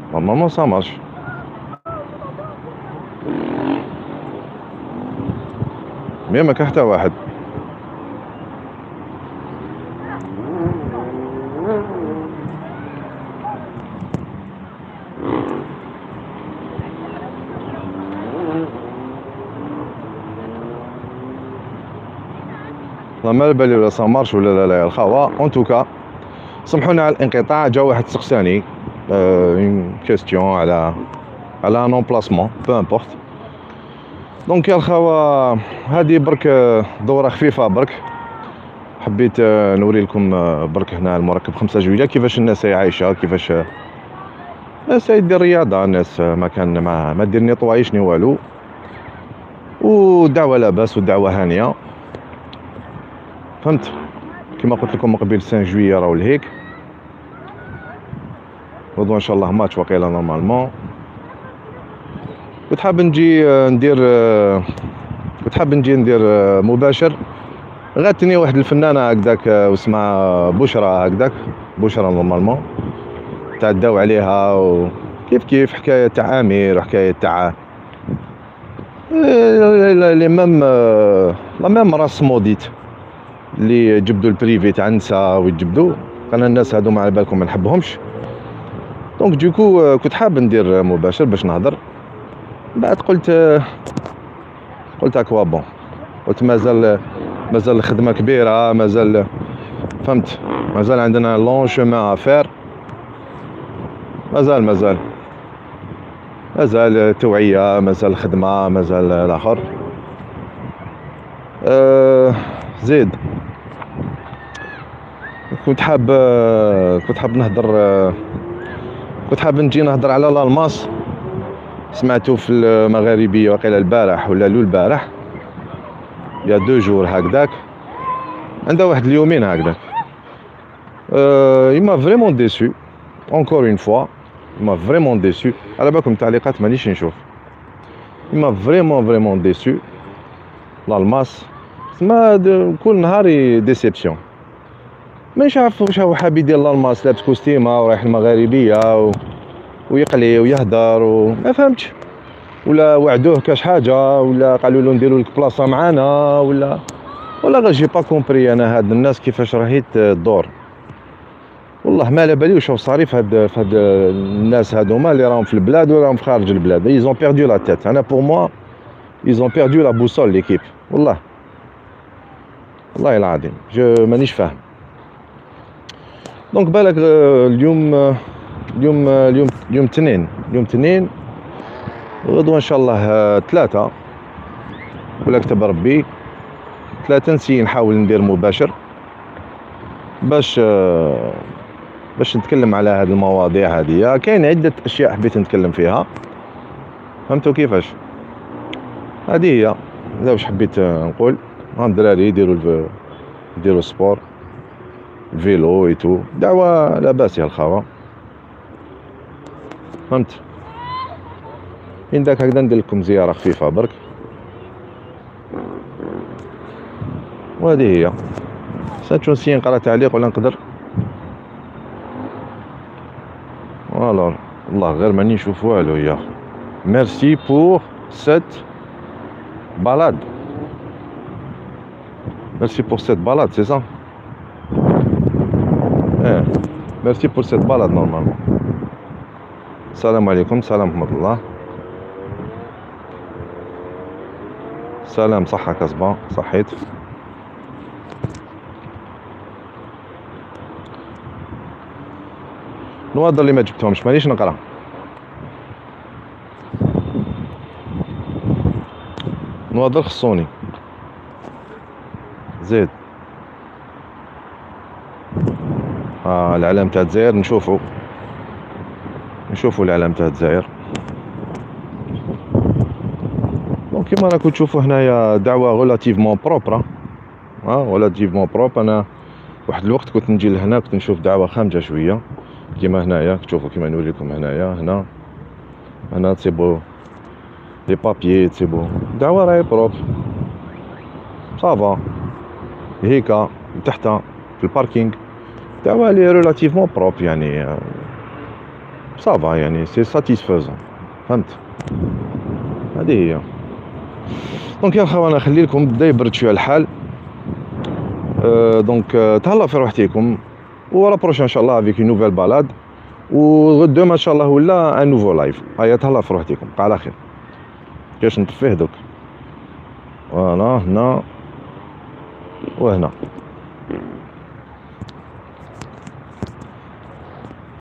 نورمالمون سا مارش. مي ما كان حتى واحد. ما على بالي ولا سا مارش ولا لا لا يا الخاوة. اون توكا سمحونا على الانقطاع. جا واحد سقساني اون كيستيون على ان امبلاسمون بو امبورت. دونك يا الخاوة هادي برك دورة خفيفة برك. حبيت نوري لكم برك هنا المركب 5 جويلية كيفاش الناس عايشة، كيفاش الناس دير رياضة، الناس ما كان ما دير نيطوايش ني والو، والدعوة لاباس والدعوة هانية. فهمت كيما قلت لكم من قبيل 5 جويلية راهو لهيك. غدوة ان شاء الله ماتش وقيلا نورمالمون. كنت حاب نجي ندير مباشر. غاتني واحد الفنانة هكداك واسمها بشرى هكداك، بشرى نورمالمون تعداو عليها، وكيف كيف حكاية تاع امير وحكاية تاع لي ميم لا ميم راس موديت اللي جبدوا البريفي تاع النساء ويجبدوا. انا الناس هادو ما على بالكم ما نحبهمش. دونك دوكو كنت حاب ندير مباشر باش نهضر. بعد قلت اكوا بون، قلت مازال الخدمة كبيرة، مازال فهمت، مازال عندنا لون شومان افير، مازال توعية، مازال خدمة، مازال الاخر. زيد كنت حاب نهضر، كنت حاب نجي نهضر على الالماس. سمعتو في المغاربية وقيلا البارح ولا لو البارح، يا 2 جور هكداك، عندها واحد اليومين هكداك. il m'a vraiment déçu encore une fois. il m'a vraiment déçu. على بالكم التعليقات مانيش نشوف. il m'a vraiment déçu الالماس. تسمى كل نهار ديسيبسيون. مانيش عارف واش هو حاب يدير الالماس، لابس كوستيمه ورايح المغاربيه ويقلي ويهدر وما فهمتش، ولا وعدوه كاش حاجه، ولا قالوا له نديروا لك بلاصه معانا، ولا غير جي با كومبري انا هاد الناس كيفاش راهي تدور. والله ما على بالي واش هو صاري في هاد الناس هادوما اللي راهم في البلاد ولا راهم في خارج البلاد. ايزون بيردو لا تيت. انا بور موا ايزون بيردو لا بوسول ليكيب. والله العظيم مانيش فاهم. دونك بالك اليوم اثنين، غدوة ان شاء الله 3 ولا كتب ربي 3 نسي نحاول ندير مباشر باش نتكلم على هذه المواضيع هذه. كاين عدة اشياء حبيت نتكلم فيها، فهمتوا كيفاش. هذه هي هذا واش حبيت نقول. هام الدراري يديروا سبور، الفيلو ايتو، دعوة لاباس يا الخاوة، فهمت. من داك هكذا ندير لكم زيارة خفيفة برك، وهذه هي. ساتشو نسي نقرا تعليق ولا نقدر؟ والله غير ماني نشوف والو يا. ميرسي بور سيت بالاد. ميرسي بور سيت بالاد سي سا. ميرسي بور سيت بالاد نورمالمون. السلام عليكم. السلام ورحمة الله. سلام. صحة كسبة. صحيت. نواضر اللي ما جبتهمش مانيش نقرا. نواضر خصوني زيد. العلم تاع الجزائر نشوفو العلم تاع الجزائر. دونك كيما راكم تشوفوا هنايا دعوة غولاتيفمون بروبرا. غولاتيفمون بروب. انا واحد الوقت كنت نجي لهنا كنت نشوف دعوة خامجة شوية كيما هنايا. تشوفوا كيما نوريكم هنايا هنا تسيبو لي بابيي، تسيبو دعوة راهي بروب صافا هيكا تحت في الباركينغ. دعوة لي ريلاتيفمون بروب يعني صافا يعني سي ساتيسفوزون، فهمت؟ هذه هي. دونك يا خوانا نخلي لكم بدا يبرد شويه الحال. دونك تهلاو في روحتيكم، و لا بروشين ان شاء الله افيك اون نوفيل بالاد، وغدوما ان شاء الله ولا ان نوفو لايف. هيا تهلاو في روحتيكم، بقى على خير. كاش نطفيه دوك، فوالا هنا وهنا.